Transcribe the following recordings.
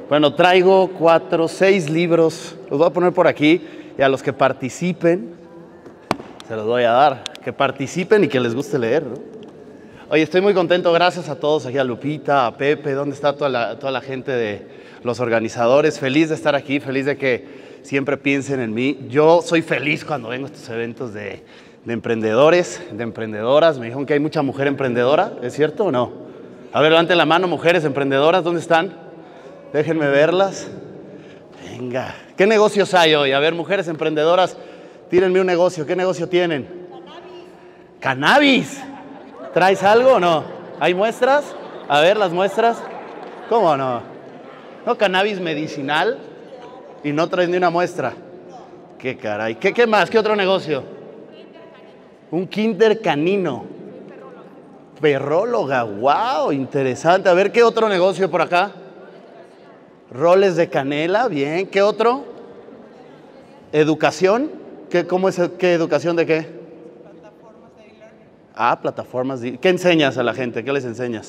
Bueno, traigo 6 libros. Los voy a poner por aquí y a los que participen se los voy a dar. Que participen y que les guste leer, ¿no? Oye, estoy muy contento. Gracias a todos, aquí a Lupita, a Pepe. ¿Dónde está toda la gente de los organizadores? Feliz de estar aquí, feliz de que siempre piensen en mí. Yo soy feliz cuando vengo a estos eventos de emprendedores, de emprendedoras. Me dijeron que hay mucha mujer emprendedora. ¿Es cierto o no? A ver, levanten la mano, mujeres emprendedoras. ¿Dónde están? Déjenme verlas. Venga. ¿Qué negocios hay hoy? A ver, mujeres emprendedoras, tírenme un negocio. ¿Qué negocio tienen? ¡Cannabis! ¿Traes algo o no? ¿Hay muestras? A ver, las muestras. ¿Cómo no? ¿No cannabis medicinal? Y no traes ni una muestra. ¡Qué caray! ¿Qué más? ¿Qué otro negocio? Un kinder canino. Perróloga. ¡Wow! Interesante. A ver, ¿qué otro negocio por acá? Roles de canela, bien. ¿Qué otro? ¿Educación? ¿Cómo es? ¿Qué educación de qué? Plataformas de e-learning. Ah, plataformas de... ¿Qué enseñas a la gente? ¿Qué les enseñas?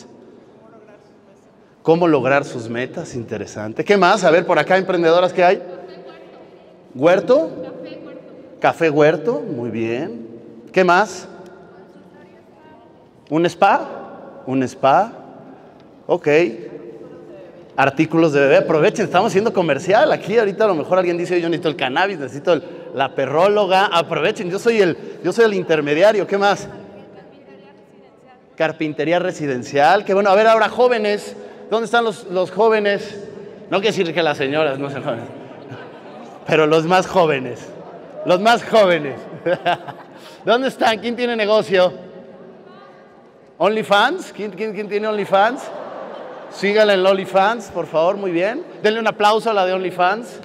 ¿Cómo lograr sus metas? Interesante. ¿Qué más? A ver, por acá, emprendedoras, ¿qué hay? ¿Huerto? Café huerto, muy bien. ¿Qué más? ¿Un spa? ¿Un spa? Ok. Artículos de bebé, aprovechen, estamos haciendo comercial aquí, ahorita a lo mejor alguien dice, yo necesito el cannabis, necesito la perróloga, aprovechen, yo soy el intermediario. ¿Qué más? Carpintería residencial, que bueno, a ver ahora jóvenes, ¿dónde están los jóvenes? No quiero decir que las señoras no sean jóvenes, pero los más jóvenes, ¿dónde están? ¿Quién tiene negocio? ¿OnlyFans? ¿Quién tiene OnlyFans? Síganla en OnlyFans, por favor, muy bien. Denle un aplauso a la de OnlyFans.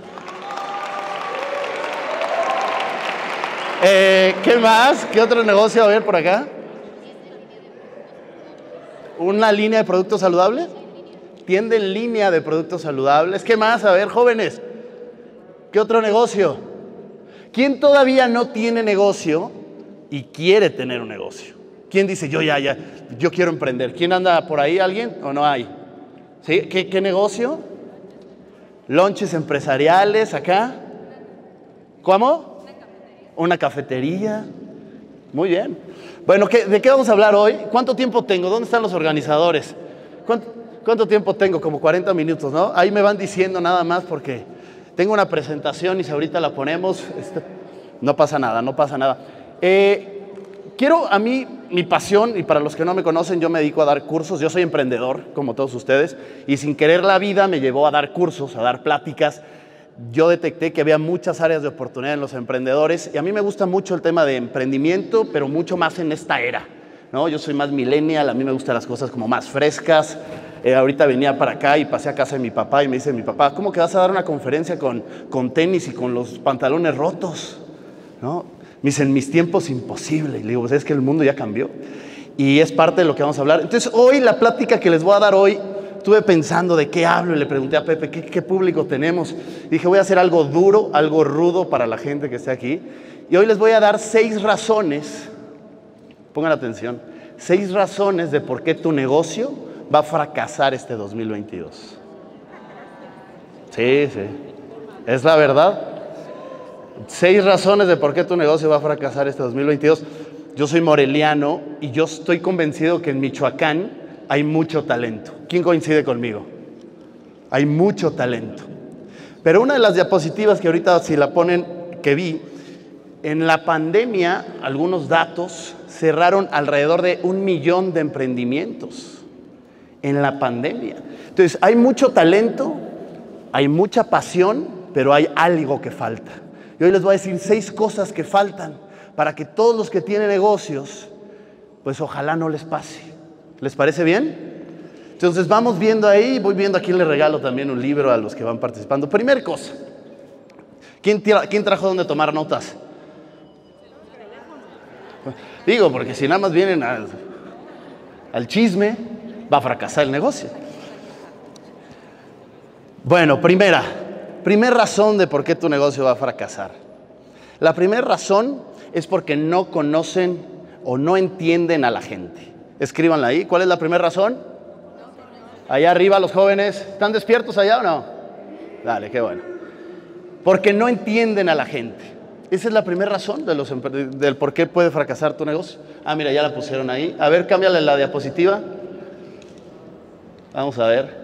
¿Qué más? ¿Qué otro negocio va a haber por acá? ¿Una línea de productos saludables? Tienda en línea de productos saludables. ¿Qué más? A ver, jóvenes. ¿Qué otro negocio? ¿Quién todavía no tiene negocio y quiere tener un negocio? ¿Quién dice, yo quiero emprender? ¿Quién anda por ahí? ¿Alguien o no hay? ¿Sí? ¿Qué negocio? Lunches empresariales acá. ¿Cómo? Una cafetería. Muy bien. Bueno, ¿de qué vamos a hablar hoy? ¿Cuánto tiempo tengo? ¿Dónde están los organizadores? ¿Cuánto tiempo tengo? Como 40 minutos, ¿no? Ahí me van diciendo nada más porque tengo una presentación y si ahorita la ponemos, no pasa nada, no pasa nada. Mi pasión, y para los que no me conocen, yo me dedico a dar cursos. Yo soy emprendedor, como todos ustedes, y sin querer la vida me llevó a dar cursos, a dar pláticas. Yo detecté que había muchas áreas de oportunidad en los emprendedores, y a mí me gusta mucho el tema de emprendimiento, pero mucho más en esta era, ¿no? Yo soy más millennial, a mí me gustan las cosas como más frescas. Ahorita venía para acá y pasé a casa de mi papá y me dice mi papá, ¿cómo que vas a dar una conferencia con tenis y con los pantalones rotos? ¿No? Me dice, en mis tiempos imposible. Y le digo, pues es que el mundo ya cambió. Y es parte de lo que vamos a hablar. Entonces, hoy, la plática que les voy a dar hoy, estuve pensando de qué hablo y le pregunté a Pepe, ¿qué público tenemos? Y dije, voy a hacer algo duro, algo rudo para la gente que esté aquí. Y hoy les voy a dar 6 razones, pongan atención, 6 razones de por qué tu negocio va a fracasar este 2022. Sí, es la verdad. 6 razones de por qué tu negocio va a fracasar este 2022. Yo soy moreliano y yo estoy convencido que en Michoacán hay mucho talento. ¿Quién coincide conmigo? Hay mucho talento. Pero una de las diapositivas que ahorita si la ponen, que vi, en la pandemia, algunos datos cerraron alrededor de 1 millón de emprendimientos. En la pandemia. Entonces, hay mucho talento, hay mucha pasión, pero hay algo que falta. Y hoy les voy a decir 6 cosas que faltan para que todos los que tienen negocios, pues ojalá no les pase. ¿Les parece bien? Entonces vamos viendo ahí, voy viendo a quién le regalo también un libro a los que van participando. Primer cosa, ¿quién trajo dónde tomar notas? Digo, porque si nada más vienen al chisme, va a fracasar el negocio. Bueno, primera razón de por qué tu negocio va a fracasar. La primera razón es porque no conocen o no entienden a la gente. Escríbanla ahí. ¿Cuál es la primera razón? Allá arriba los jóvenes. ¿Están despiertos allá o no? Dale, qué bueno. Porque no entienden a la gente. Esa es la primera razón del por qué puede fracasar tu negocio. Ah, mira, ya la pusieron ahí. A ver, cámbiale la diapositiva. Vamos a ver.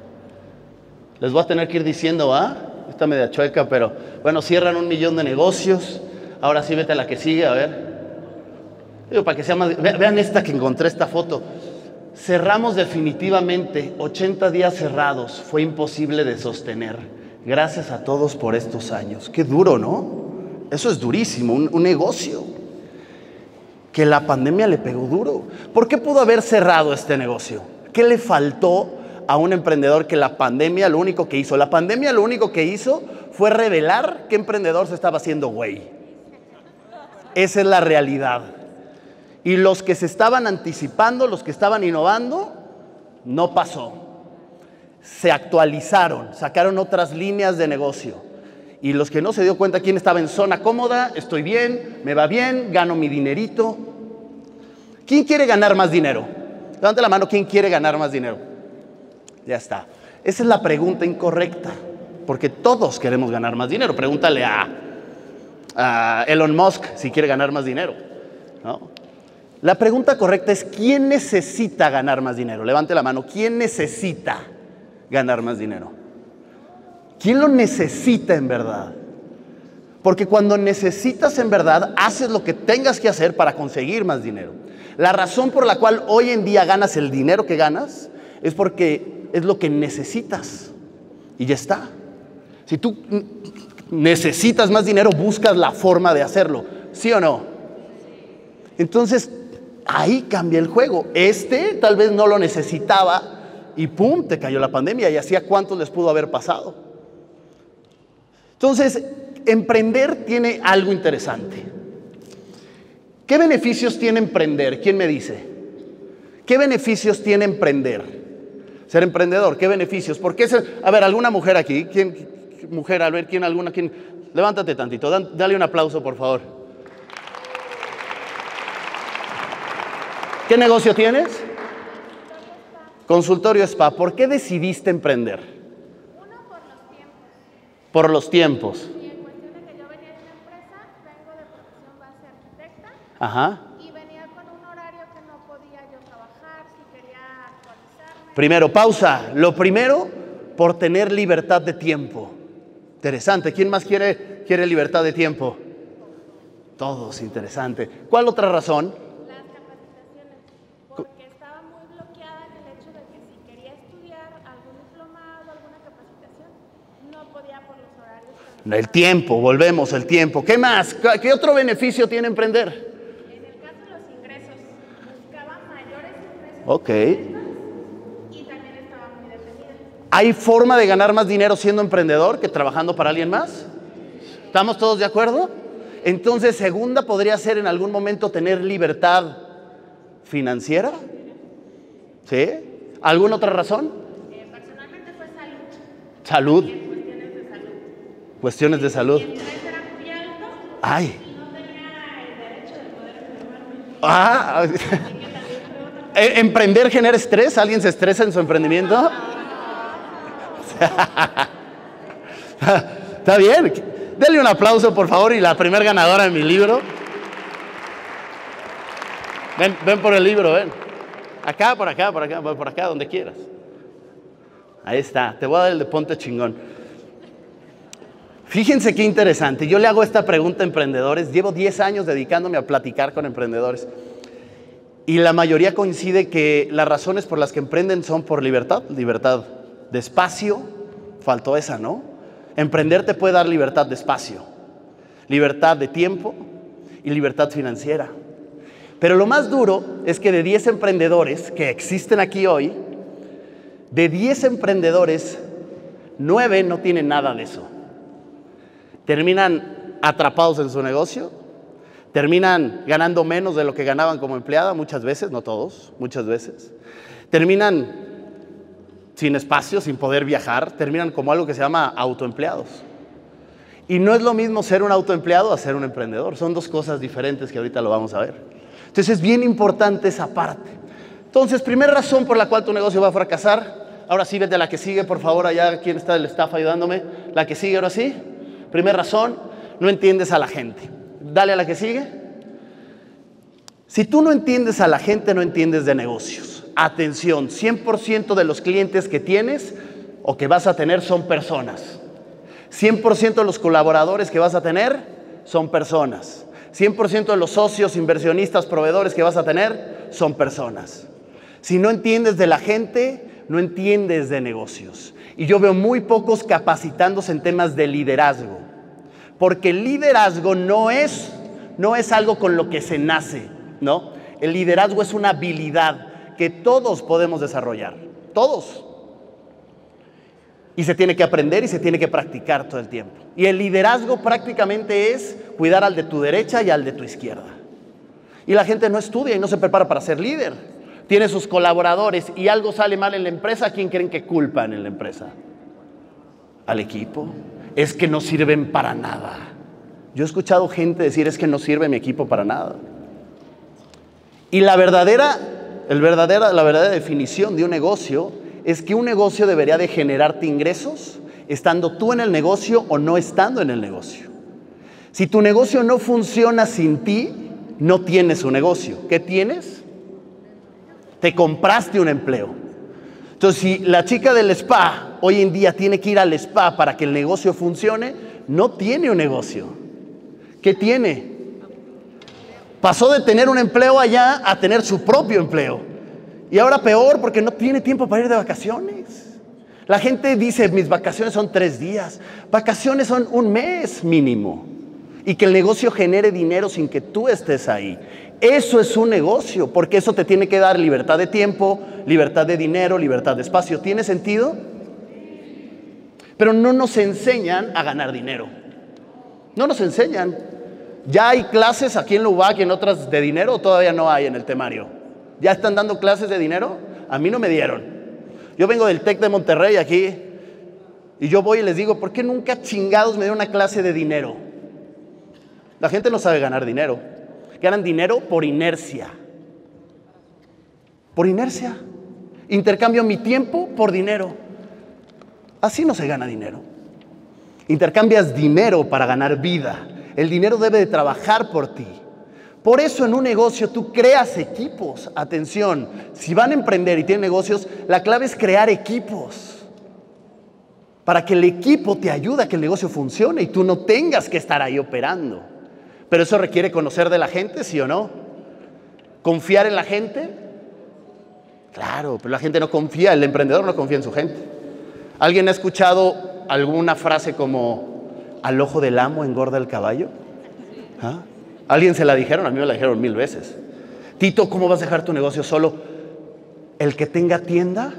Les voy a tener que ir diciendo, está media chueca, pero bueno, cierran 1 millón de negocios. Ahora sí, vete a la que sigue, a ver. Digo, para que sea más... Vean esta que encontré, esta foto. Cerramos definitivamente 80 días cerrados. Fue imposible de sostener. Gracias a todos por estos años. Qué duro, ¿no? Eso es durísimo, un negocio. Que la pandemia le pegó duro. ¿Por qué pudo haber cerrado este negocio? ¿Qué le faltó a un emprendedor que la pandemia lo único que hizo? La pandemia lo único que hizo fue revelar qué emprendedor se estaba haciendo güey. Esa es la realidad. Y los que se estaban anticipando, los que estaban innovando, no pasó. Se actualizaron, sacaron otras líneas de negocio. Y los que no se dio cuenta, quién estaba en zona cómoda, estoy bien, me va bien, gano mi dinerito. ¿Quién quiere ganar más dinero? Levante la mano, ¿quién quiere ganar más dinero? Ya está. Esa es la pregunta incorrecta, porque todos queremos ganar más dinero. Pregúntale a Elon Musk si quiere ganar más dinero, ¿no? La pregunta correcta es, ¿quién necesita ganar más dinero? Levante la mano, ¿quién necesita ganar más dinero? ¿Quién lo necesita en verdad? Porque cuando necesitas en verdad, haces lo que tengas que hacer para conseguir más dinero. La razón por la cual hoy en día ganas el dinero que ganas es porque es lo que necesitas. Y ya está. Si tú necesitas más dinero, buscas la forma de hacerlo. ¿Sí o no? Entonces, ahí cambia el juego. Tal vez no lo necesitaba y ¡pum!, te cayó la pandemia. ¿Y así a cuántos les pudo haber pasado? Entonces, emprender tiene algo interesante. ¿Qué beneficios tiene emprender? ¿Quién me dice? ¿Qué beneficios tiene emprender? Ser emprendedor, ¿qué beneficios? ¿Por qué a ver, alguna mujer aquí, ¿quién? Mujer, a ver, ¿quién? ¿Alguna? ¿Quién? Levántate tantito, dale un aplauso, por favor. ¿Qué negocio tienes? Consultorio Spa. ¿Por qué decidiste emprender? Por los tiempos. Y en cuestión de que yo venía de una empresa, vengo de profesión base arquitecta. Ajá. Y venía con un horario que no podía yo trabajar, si quería actualizarme. Primero, pausa. Lo primero, por tener libertad de tiempo. Interesante. ¿Quién más quiere libertad de tiempo? Todos, interesante. ¿Cuál otra razón? Las capacitaciones. Porque estaba muy bloqueada en el hecho de que si quería estudiar algún diplomado, alguna capacitación, no podía por los horarios. El tiempo, volvemos, el tiempo. ¿Qué más? ¿Qué otro beneficio tiene emprender? En el caso de los ingresos, buscaba mayores ingresos. Ok. Y también estaba muy detenida. ¿Hay forma de ganar más dinero siendo emprendedor que trabajando para alguien más? ¿Estamos todos de acuerdo? Entonces, segunda podría ser en algún momento tener libertad financiera. ¿Sí? ¿Alguna otra razón? Personalmente fue salud. Salud. Y en cuestiones de salud. Cuestiones de salud. El estrés era muy alto. Ay. Y no tenía el derecho de poder enfermarme. ¿Emprender genera estrés? ¿Alguien se estresa en su emprendimiento? Está bien. Denle un aplauso, por favor, y la primer ganadora de mi libro. Ven por el libro, ven. Acá, por acá, donde quieras. Ahí está. Te voy a dar el de ponte chingón. Fíjense qué interesante. Yo le hago esta pregunta a emprendedores. Llevo 10 años dedicándome a platicar con emprendedores. Y la mayoría coincide que las razones por las que emprenden son por libertad. Libertad de espacio. Faltó esa, ¿no? Emprender te puede dar libertad de espacio, libertad de tiempo y libertad financiera. Pero lo más duro es que de 10 emprendedores que existen aquí hoy, de 10 emprendedores, 9 no tienen nada de eso. Terminan atrapados en su negocio, terminan ganando menos de lo que ganaban como empleada muchas veces, no todos, muchas veces. Terminan sin espacio, sin poder viajar, terminan como algo que se llama autoempleados. Y no es lo mismo ser un autoempleado a ser un emprendedor. Son dos cosas diferentes que ahorita lo vamos a ver. Entonces es bien importante esa parte. Entonces, primera razón por la cual tu negocio va a fracasar, Ahora sí, vete a la que sigue, por favor, allá, ¿quién está del staff ayudándome? La que sigue, ahora sí. Primera razón, no entiendes a la gente. Dale a la que sigue. Si tú no entiendes a la gente, no entiendes de negocios. Atención, 100% de los clientes que tienes o que vas a tener son personas. 100% de los colaboradores que vas a tener son personas. 100% de los socios, inversionistas, proveedores que vas a tener son personas. Si no entiendes de la gente, no entiendes de negocios. Y yo veo muy pocos capacitándose en temas de liderazgo. Porque el liderazgo no es algo con lo que se nace, ¿no? El liderazgo es una habilidad que todos podemos desarrollar. Todos. Y se tiene que aprender y se tiene que practicar todo el tiempo. Y el liderazgo prácticamente es cuidar al de tu derecha y al de tu izquierda. Y la gente no estudia y no se prepara para ser líder. Tiene sus colaboradores y algo sale mal en la empresa, ¿a quién creen que culpan en la empresa? ¿Al equipo? Es que no sirven para nada. Yo he escuchado gente decir, es que no sirve mi equipo para nada. Y la verdadera definición de un negocio es que un negocio debería de generarte ingresos estando tú en el negocio o no estando en el negocio. Si tu negocio no funciona sin ti, no tienes un negocio. ¿Qué tienes? Te compraste un empleo. Entonces, si la chica del spa hoy en día tiene que ir al spa para que el negocio funcione, no tiene un negocio. ¿Qué tiene? Pasó de tener un empleo allá a tener su propio empleo. Y ahora peor porque no tiene tiempo para ir de vacaciones. La gente dice, mis vacaciones son 3 días. Vacaciones son 1 mes mínimo. Y que el negocio genere dinero sin que tú estés ahí. Eso es un negocio, porque eso te tiene que dar libertad de tiempo, libertad de dinero, libertad de espacio. ¿Tiene sentido? Pero no nos enseñan a ganar dinero. No nos enseñan. ¿Ya hay clases aquí en la UBAC y en otras de dinero o todavía no hay en el temario? ¿Ya están dando clases de dinero? A mí no me dieron. Yo vengo del TEC de Monterrey aquí y yo voy y les digo, ¿por qué nunca chingados me dieron una clase de dinero? La gente no sabe ganar dinero. Ganan dinero por inercia. Por inercia. Intercambio mi tiempo por dinero. Así no se gana dinero. Intercambias dinero para ganar vida. El dinero debe de trabajar por ti. Por eso en un negocio tú creas equipos. Atención, si van a emprender y tienen negocios, la clave es crear equipos. Para que el equipo te ayude a que el negocio funcione y tú no tengas que estar ahí operando. Pero eso requiere conocer de la gente, ¿sí o no? ¿Confiar en la gente? Claro, pero la gente no confía, el emprendedor no confía en su gente. ¿Alguien ha escuchado alguna frase como al ojo del amo engorda el caballo? ¿Ah? ¿Alguien se la dijeron? A mí me la dijeron 1000 veces. Tito, ¿cómo vas a dejar tu negocio solo? El que tenga tienda.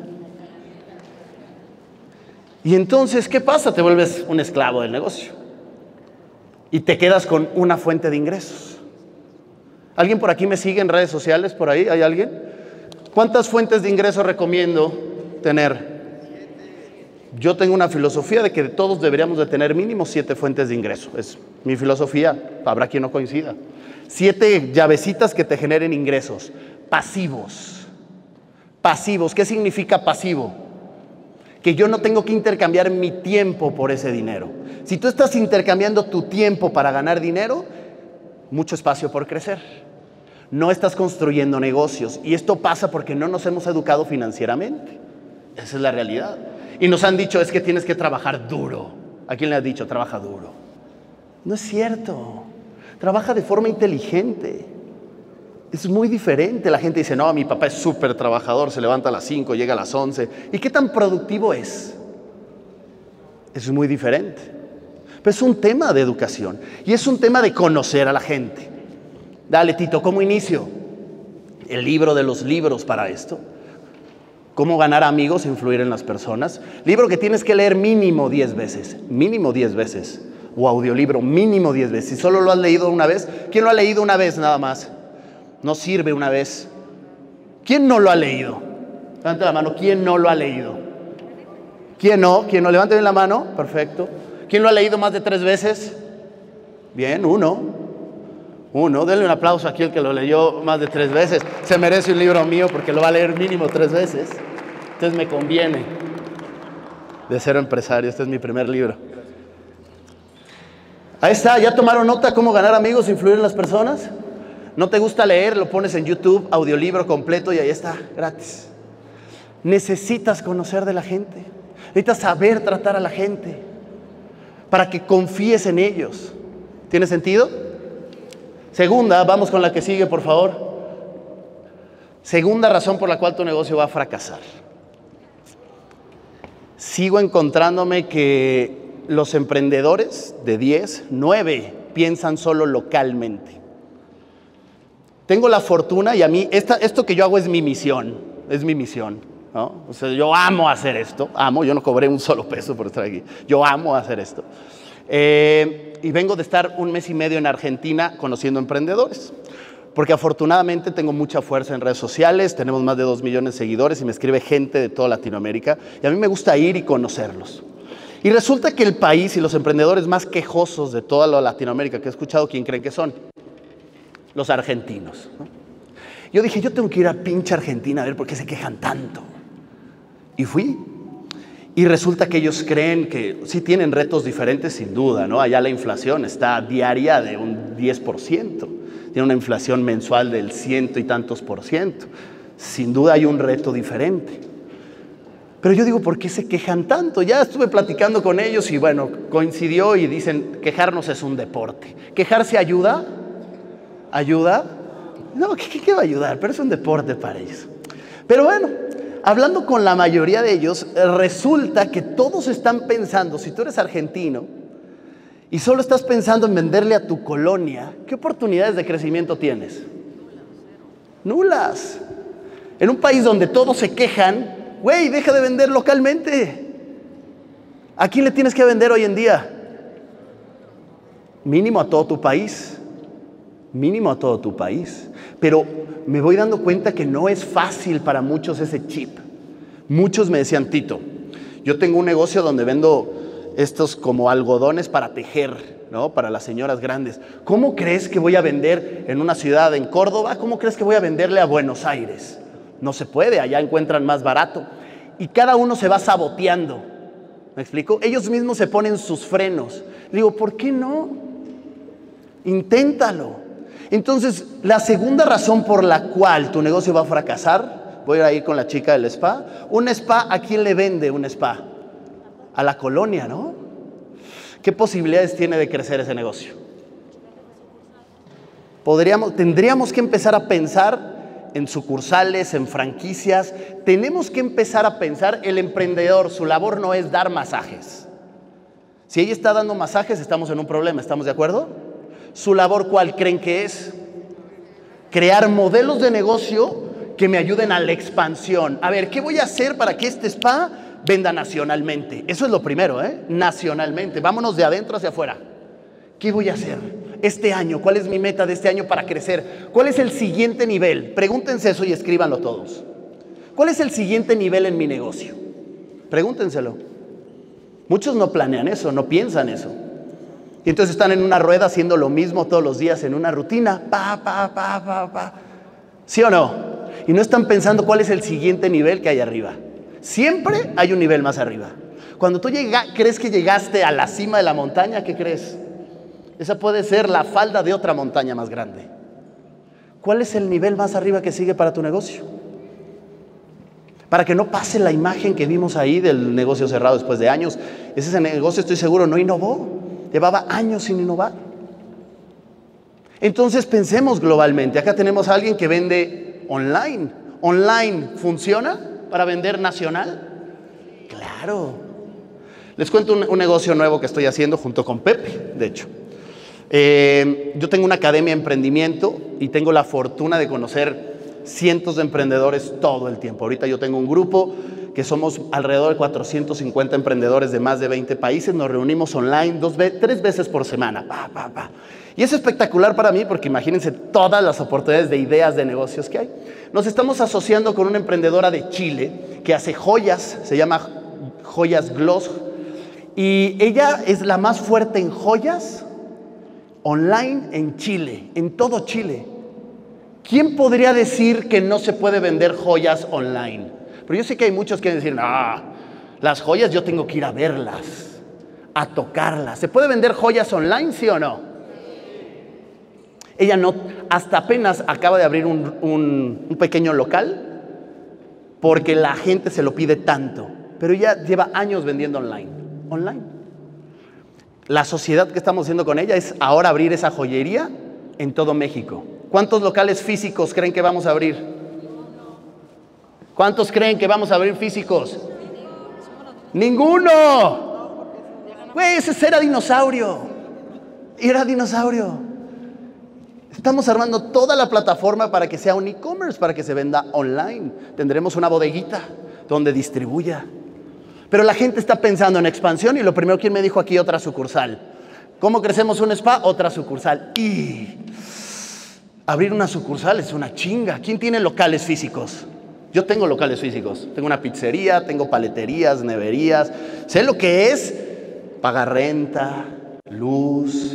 Y entonces, ¿qué pasa? Te vuelves un esclavo del negocio. Y te quedas con una fuente de ingresos. ¿Alguien por aquí me sigue en redes sociales? ¿Por ahí hay alguien? ¿Cuántas fuentes de ingresos recomiendo tener? Yo tengo una filosofía de que todos deberíamos de tener mínimo 7 fuentes de ingreso. Es mi filosofía, habrá quien no coincida. 7 llavecitas que te generen ingresos. Pasivos. Pasivos, ¿qué significa pasivo? Que yo no tengo que intercambiar mi tiempo por ese dinero. Si tú estás intercambiando tu tiempo para ganar dinero, mucho espacio por crecer. No estás construyendo negocios. Y esto pasa porque no nos hemos educado financieramente. Esa es la realidad. Y nos han dicho, es que tienes que trabajar duro. ¿A quién le has dicho, trabaja duro? No es cierto. Trabaja de forma inteligente. Es muy diferente. La gente dice, no, mi papá es súper trabajador, se levanta a las 5, llega a las 11. ¿Y qué tan productivo es? Es muy diferente. Pero es un tema de educación. Y es un tema de conocer a la gente. Dale, Tito, ¿cómo inicio? El libro de los libros para esto. ¿Cómo ganar amigos e influir en las personas? Libro que tienes que leer mínimo 10 veces. Mínimo 10 veces. O audiolibro mínimo 10 veces. Si solo lo has leído una vez, ¿quién lo ha leído una vez nada más? No sirve una vez. ¿Quién no lo ha leído? Levante la mano. ¿Quién no lo ha leído? ¿Quién no? ¿Quién no? Levante bien la mano. Perfecto. ¿Quién lo ha leído más de 3 veces? Bien, uno. Denle un aplauso aquí al que lo leyó más de 3 veces. Se merece un libro mío porque lo va a leer mínimo 3 veces. Entonces me conviene. De Cero Empresario, este es mi primer libro. Ahí está, ¿ya tomaron nota cómo ganar amigos e influir en las personas? ¿No te gusta leer? Lo pones en YouTube, audiolibro completo y ahí está, gratis. Necesitas conocer de la gente. Necesitas saber tratar a la gente para que confíes en ellos. ¿Tiene sentido? Segunda, vamos con la que sigue, por favor. Segunda razón por la cual tu negocio va a fracasar. Sigo encontrándome que los emprendedores de 10, 9 piensan solo localmente. Tengo la fortuna y a mí, esto que yo hago es mi misión, ¿no? O sea, yo amo hacer esto, yo no cobré un solo peso por estar aquí, yo amo hacer esto. Y vengo de estar 1 mes y medio en Argentina conociendo emprendedores, porque afortunadamente tengo mucha fuerza en redes sociales, tenemos más de 2 millones de seguidores y me escribe gente de toda Latinoamérica y a mí me gusta ir y conocerlos. Y resulta que el país y los emprendedores más quejosos de toda la Latinoamérica que he escuchado, ¿quién creen que son? Los argentinos, ¿no? Yo dije, yo tengo que ir a pinche Argentina a ver por qué se quejan tanto. Y fui. Y resulta que ellos creen que sí tienen retos diferentes, sin duda, ¿no? Allá la inflación está diaria de un 10%. Tiene una inflación mensual del 100 y tantos %. Sin duda hay un reto diferente. Pero yo digo, ¿por qué se quejan tanto? Ya estuve platicando con ellos y bueno, coincidió y dicen, quejarnos es un deporte. ¿Quejarse ayuda? ¿Ayuda? No, ¿qué va a ayudar? Pero es un deporte para ellos. Pero bueno, hablando con la mayoría de ellos, resulta que todos están pensando, si tú eres argentino y solo estás pensando en venderle a tu colonia, ¿qué oportunidades de crecimiento tienes? Nulas. En un país donde todos se quejan, güey, deja de vender localmente. ¿A quién le tienes que vender hoy en día? Mínimo a todo tu país. Mínimo a todo tu país. Pero me voy dando cuenta que no es fácil para muchos ese chip. Muchos me decían, Tito, yo tengo un negocio donde vendo estos como algodones para tejer, ¿no? Para las señoras grandes. ¿Cómo crees que voy a vender en una ciudad en Córdoba? ¿Cómo crees que voy a venderle a Buenos Aires? No se puede, allá encuentran más barato. Y cada uno se va saboteando. ¿Me explico? Ellos mismos se ponen sus frenos. Digo, ¿por qué no? Inténtalo. Entonces, la segunda razón por la cual tu negocio va a fracasar, voy a ir con la chica del spa. Un spa, ¿a quién le vende un spa? A la colonia, ¿no? ¿Qué posibilidades tiene de crecer ese negocio? Tendríamos que empezar a pensar en sucursales, en franquicias. Tenemos que empezar a pensar, el emprendedor, su labor no es dar masajes. Si ella está dando masajes, estamos en un problema, ¿estamos de acuerdo? Su labor, ¿cuál creen que es? Crear modelos de negocio que me ayuden a la expansión. A ver, ¿qué voy a hacer para que este spa venda nacionalmente? Eso es lo primero, ¿eh? Nacionalmente. Vámonos de adentro hacia afuera. ¿Qué voy a hacer este año? ¿Cuál es mi meta de este año para crecer? ¿Cuál es el siguiente nivel? Pregúntense eso y escríbanlo todos. ¿Cuál es el siguiente nivel en mi negocio? Pregúntenselo. Muchos no planean eso, no piensan eso. Y entonces están en una rueda haciendo lo mismo todos los días en una rutina. ¿Sí o no? Y no están pensando cuál es el siguiente nivel que hay arriba. Siempre hay un nivel más arriba. Cuando tú crees que llegaste a la cima de la montaña, ¿qué crees? Esa puede ser la falda de otra montaña más grande. ¿Cuál es el nivel más arriba que sigue para tu negocio? Para que no pase la imagen que vimos ahí del negocio cerrado después de años. Ese negocio, estoy seguro, no innovó. Llevaba años sin innovar. Entonces pensemos globalmente. Acá tenemos a alguien que vende online. ¿Online funciona para vender nacional? Claro. Les cuento un negocio nuevo que estoy haciendo junto con Pepe, de hecho. Yo tengo una academia de emprendimiento y tengo la fortuna de conocer cientos de emprendedores todo el tiempo. Ahorita yo tengo un grupo que somos alrededor de 450 emprendedores de más de 20 países. Nos reunimos online 3 veces por semana. Y es espectacular para mí porque imagínense todas las oportunidades de ideas de negocios que hay. Nos estamos asociando con una emprendedora de Chile que hace joyas, se llama Joyas Gloss. Y ella es la más fuerte en joyas online en Chile, en todo Chile. ¿Quién podría decir que no se puede vender joyas online? Pero yo sé que hay muchos que decir, no, las joyas yo tengo que ir a verlas, a tocarlas. ¿Se puede vender joyas online, sí o no? Ella no, hasta apenas acaba de abrir un pequeño local porque la gente se lo pide tanto. Pero ella lleva años vendiendo online. La sociedad que estamos haciendo con ella es ahora abrir esa joyería en todo México. ¿Cuántos locales físicos creen que vamos a abrir? ¿Cuántos creen que vamos a abrir físicos? ¡Ninguno! Güey, ese era dinosaurio. Era dinosaurio. Estamos armando toda la plataforma para que sea un e-commerce, para que se venda online. Tendremos una bodeguita donde distribuya. Pero la gente está pensando en expansión y lo primero, ¿quién me dijo aquí? Otra sucursal. ¿Cómo crecemos un spa? Otra sucursal. Y abrir una sucursal es una chinga. ¿Quién tiene locales físicos? Yo tengo locales físicos. Tengo una pizzería, tengo paleterías, neverías. Sé lo que es pagar renta, luz.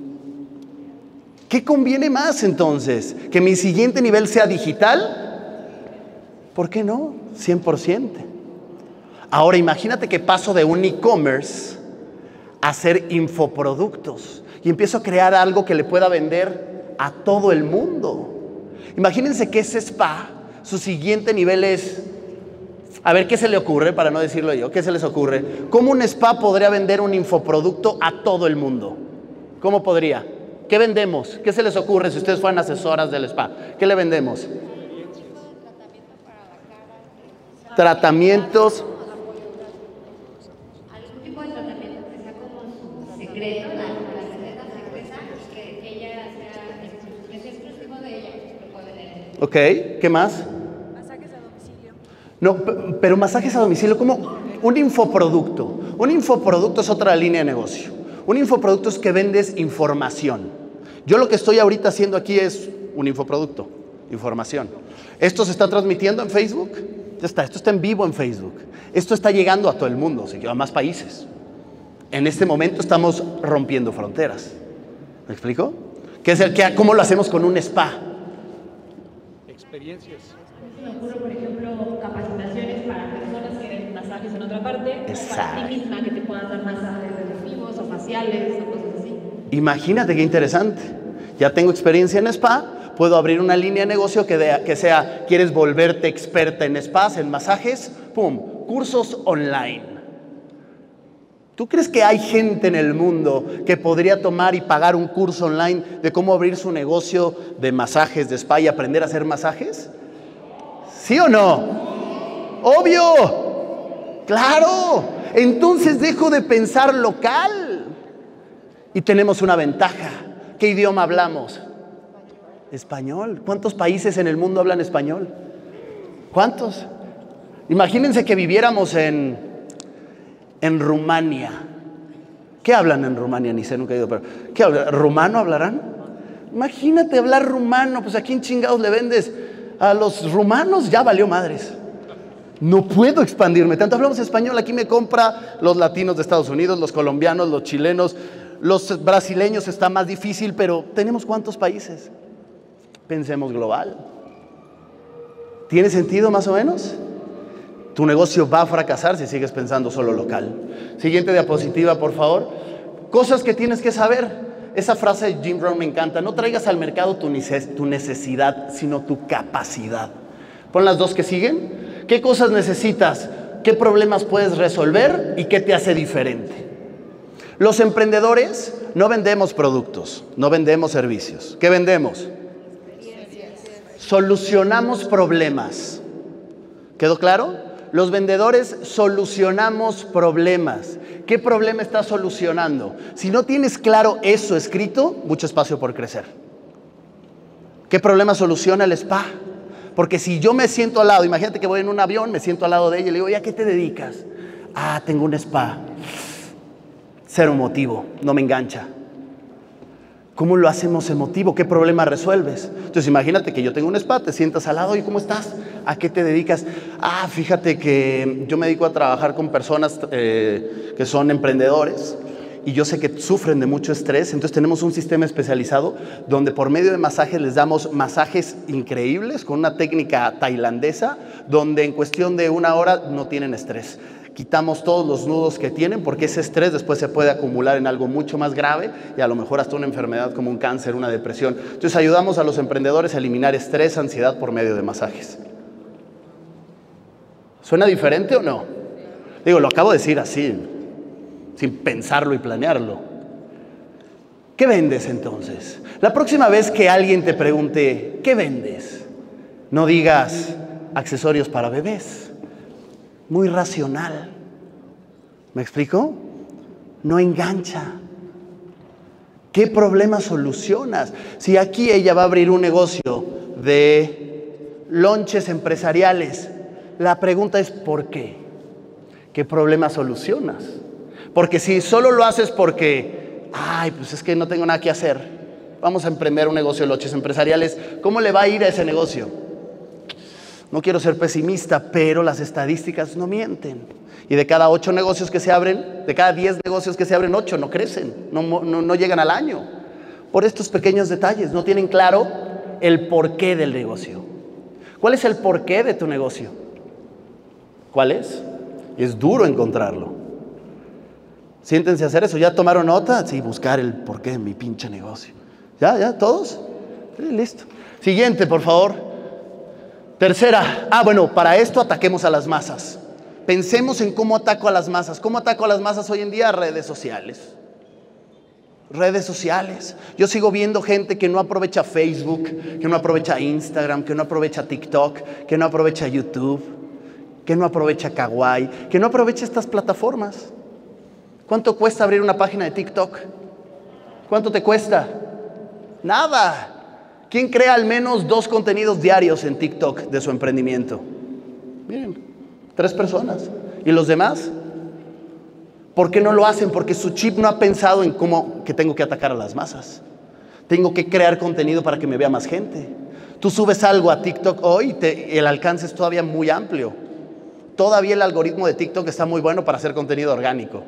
¿Qué conviene más entonces? ¿Que mi siguiente nivel sea digital? ¿Por qué no? 100%. Ahora imagínate que paso de un e-commerce a hacer infoproductos y empiezo a crear algo que le pueda vender a todo el mundo. Imagínense que ese spa, su siguiente nivel es, a ver, ¿qué se le ocurre? Para no decirlo yo, ¿qué se les ocurre? ¿Cómo un spa podría vender un infoproducto a todo el mundo? ¿Cómo podría? ¿Qué vendemos? ¿Qué se les ocurre si ustedes fueran asesoras del spa? ¿Qué le vendemos? Tratamientos. Algún tipo de tratamiento que sea como su secreto, la receta secreta, que ella sea, que sea exclusivo de ella, lo puede tener. Ok, ¿qué más? Masajes a domicilio. No, pero masajes a domicilio, como un infoproducto. Un infoproducto es otra línea de negocio. Un infoproducto es que vendes información. Yo lo que estoy ahorita haciendo aquí es un infoproducto, información. Esto se está transmitiendo en Facebook. Ya está, esto está en vivo en Facebook. Esto está llegando a todo el mundo, a más países. En este momento estamos rompiendo fronteras. ¿Me explico? ¿Cómo lo hacemos con un spa? Experiencias. Se me ocurre, por ejemplo, capacitaciones para personas que den masajes en otra parte, o para ti misma que te puedan dar masajes reductivos o faciales o cosas así. Imagínate qué interesante. Ya tengo experiencia en spa. Puedo abrir una línea de negocio que sea, ¿quieres volverte experta en spas, en masajes? ¡Pum! Cursos online. ¿Tú crees que hay gente en el mundo que podría tomar y pagar un curso online de cómo abrir su negocio de masajes, de spa y aprender a hacer masajes? ¿Sí o no? ¡Obvio! ¡Claro! Entonces dejo de pensar local. Y tenemos una ventaja. ¿Qué idioma hablamos? Español. ¿Cuántos países en el mundo hablan español? ¿Cuántos? Imagínense que viviéramos en Rumania. ¿Qué hablan en Rumania? Ni sé, nunca he ido, pero ¿qué hablan? ¿Rumano hablarán? Imagínate hablar rumano, pues ¿a quién chingados le vendes? A los rumanos ya valió madres. No puedo expandirme tanto. Hablamos español, aquí me compra los latinos de Estados Unidos, los colombianos, los chilenos, los brasileños está más difícil, pero ¿tenemos cuántos países? Pensemos global. ¿Tiene sentido más o menos? Tu negocio va a fracasar si sigues pensando solo local. Siguiente diapositiva, por favor. Cosas que tienes que saber. Esa frase de Jim Rohn me encanta. No traigas al mercado tu necesidad, sino tu capacidad. Pon las dos que siguen. ¿Qué cosas necesitas? ¿Qué problemas puedes resolver? ¿Y qué te hace diferente? Los emprendedores no vendemos productos, no vendemos servicios. ¿Qué vendemos? Solucionamos problemas. ¿Quedó claro? Los vendedores solucionamos problemas. ¿Qué problema estás solucionando? Si no tienes claro eso escrito, mucho espacio por crecer. ¿Qué problema soluciona el spa? Porque si yo me siento al lado, imagínate que voy en un avión, me siento al lado de ella y le digo, ¿y a qué te dedicas? Ah, tengo un spa. Cero emotivo, no me engancha. ¿Cómo lo hacemos emotivo? ¿Qué problema resuelves? Entonces imagínate que yo tengo un spa, te sientas al lado y ¿cómo estás? ¿A qué te dedicas? Ah, fíjate que yo me dedico a trabajar con personas que son emprendedores y yo sé que sufren de mucho estrés, entonces tenemos un sistema especializado donde por medio de masajes les damos masajes increíbles con una técnica tailandesa, donde en cuestión de 1 hora no tienen estrés. Quitamos todos los nudos que tienen porque ese estrés después se puede acumular en algo mucho más grave y a lo mejor hasta una enfermedad como un cáncer, una depresión. Entonces ayudamos a los emprendedores a eliminar estrés, ansiedad por medio de masajes. ¿Suena diferente o no? Digo, lo acabo de decir así, sin pensarlo y planearlo. ¿Qué vendes entonces? La próxima vez que alguien te pregunte, ¿qué vendes? No digas accesorios para bebés. Muy racional. ¿Me explico? No engancha. ¿Qué problema solucionas? Si aquí ella va a abrir un negocio de lonches empresariales, la pregunta es ¿por qué? ¿Qué problema solucionas? Porque si solo lo haces porque, ay, pues es que no tengo nada que hacer, vamos a emprender un negocio de lonches empresariales, ¿cómo le va a ir a ese negocio? No quiero ser pesimista, pero las estadísticas no mienten. Y de cada 8 negocios que se abren, de cada 10 negocios que se abren, 8 no crecen, no llegan al año. Por estos pequeños detalles, no tienen claro el porqué del negocio. ¿Cuál es el porqué de tu negocio? ¿Cuál es? Es duro encontrarlo. Siéntense a hacer eso. ¿Ya tomaron nota? Sí, buscar el porqué de mi pinche negocio. ¿Ya? ¿Todos? Sí, listo. Siguiente, por favor. Tercera, bueno, para esto ataquemos a las masas. Pensemos en cómo ataco a las masas. ¿Cómo ataco a las masas hoy en día? Redes sociales. Redes sociales. Yo sigo viendo gente que no aprovecha Facebook, que no aprovecha Instagram, que no aprovecha TikTok, que no aprovecha YouTube, que no aprovecha Kawaii, que no aprovecha estas plataformas. ¿Cuánto cuesta abrir una página de TikTok? ¿Cuánto te cuesta? Nada. ¿Quién crea al menos 2 contenidos diarios en TikTok de su emprendimiento? Miren, 3 personas. ¿Y los demás? ¿Por qué no lo hacen? Porque su chip no ha pensado en cómo que tengo que atacar a las masas. Tengo que crear contenido para que me vea más gente. Tú subes algo a TikTok hoy, el alcance es todavía muy amplio. Todavía el algoritmo de TikTok está muy bueno para hacer contenido orgánico,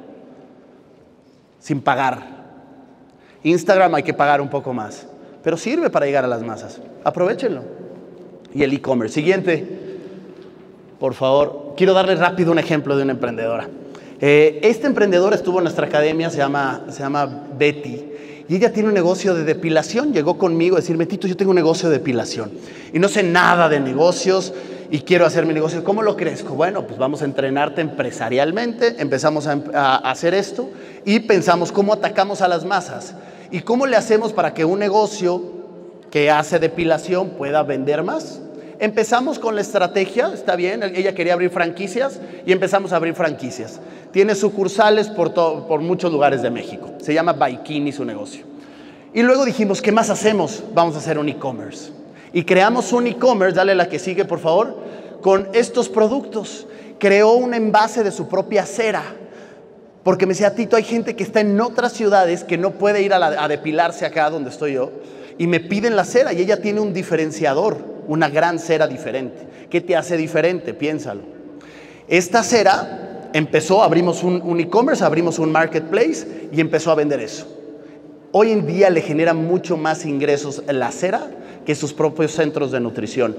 sin pagar. Instagram hay que pagar un poco más, pero sirve para llegar a las masas. Aprovechenlo. Y el e-commerce. Siguiente, por favor. Quiero darles rápido un ejemplo de una emprendedora. Esta emprendedora estuvo en nuestra academia, se llama Betty. Y ella tiene un negocio de depilación. Llegó conmigo a decirme, Tito, yo tengo un negocio de depilación. Y no sé nada de negocios y quiero hacer mi negocio. ¿Cómo lo crezco? Bueno, pues vamos a entrenarte empresarialmente. Empezamos a hacer esto y pensamos cómo atacamos a las masas. ¿Y cómo le hacemos para que un negocio que hace depilación pueda vender más? Empezamos con la estrategia, está bien, ella quería abrir franquicias y empezamos a abrir franquicias. Tiene sucursales por muchos lugares de México. Se llama Bikini su negocio. Y luego dijimos, ¿qué más hacemos? Vamos a hacer un e-commerce. Y creamos un e-commerce, dale la que sigue por favor, con estos productos. Creó un envase de su propia cera. Porque me decía, Tito, hay gente que está en otras ciudades que no puede ir a depilarse acá donde estoy yo y me piden la cera y ella tiene un diferenciador, una gran cera diferente. ¿Qué te hace diferente? Piénsalo. Esta cera empezó, abrimos un e-commerce, abrimos un marketplace y empezó a vender eso. Hoy en día le genera mucho más ingresos la cera que sus propios centros de nutrición,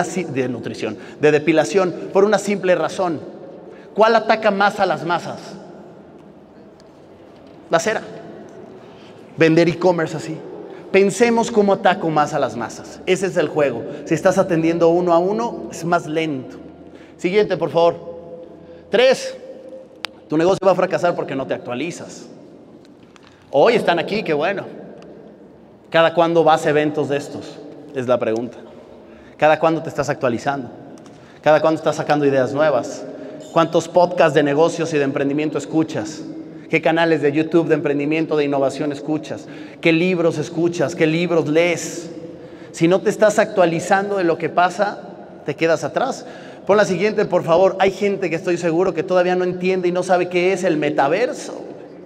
de depilación, por una simple razón. ¿Cuál ataca más a las masas? La cera. Vender e-commerce así. Pensemos cómo ataco más a las masas. Ese es el juego. Si estás atendiendo uno a uno, es más lento. Siguiente, por favor. 3. Tu negocio va a fracasar porque no te actualizas. Hoy están aquí, qué bueno. ¿Cada cuándo vas a eventos de estos? Es la pregunta. ¿Cada cuándo te estás actualizando? ¿Cada cuándo estás sacando ideas nuevas? ¿Cuántos podcasts de negocios y de emprendimiento escuchas? ¿Qué canales de YouTube de emprendimiento, de innovación escuchas? ¿Qué libros escuchas? ¿Qué libros lees? Si no te estás actualizando de lo que pasa, te quedas atrás. Pon la siguiente, por favor. Hay gente que estoy seguro que todavía no entiende y no sabe qué es el metaverso.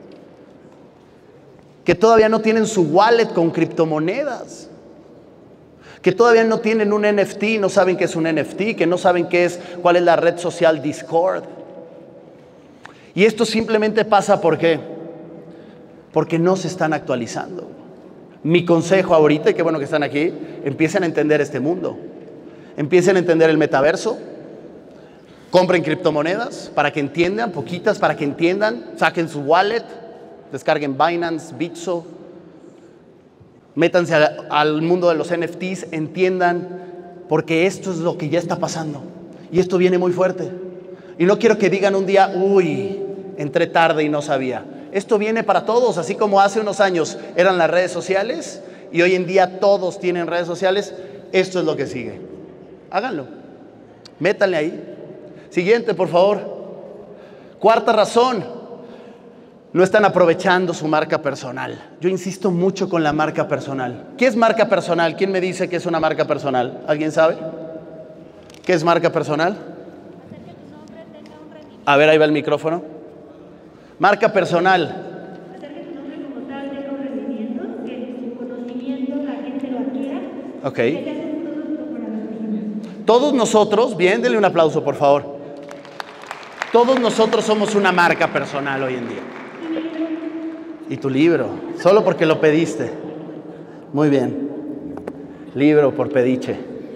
Que todavía no tienen su wallet con criptomonedas. Que todavía no tienen un NFT y no saben qué es un NFT. Que no saben cuál es la red social Discord. Y esto simplemente pasa, ¿por qué? porque no se están actualizando. Mi consejo ahorita, y qué bueno que están aquí, empiecen a entender este mundo. Empiecen a entender el metaverso. Compren criptomonedas para que entiendan, poquitas para que entiendan. Saquen su wallet, descarguen Binance, Bitso. Métanse al mundo de los NFTs, entiendan, porque esto es lo que ya está pasando. Y esto viene muy fuerte. Y no quiero que digan un día, uy, entré tarde y no sabía. Esto viene para todos, así como hace unos años eran las redes sociales y hoy en día todos tienen redes sociales. Esto es lo que sigue. Háganlo. Métanle ahí. Siguiente, por favor. Cuarta razón. No están aprovechando su marca personal. Yo insisto mucho con la marca personal. ¿Qué es marca personal? ¿Quién me dice que es una marca personal? ¿Alguien sabe? ¿Qué es marca personal? Hacer que tu nombre tenga un rendimiento. A ver, ahí va el micrófono. Marca personal. Hacer que tu nombre como tal tenga un rendimiento, que tu conocimiento la gente lo adquiera. Ok. Que te hace un producto para las personas. Todos nosotros, bien, denle un aplauso por favor. Todos nosotros somos una marca personal hoy en día. Y tu libro, solo porque lo pediste. Muy bien. Libro por pediche.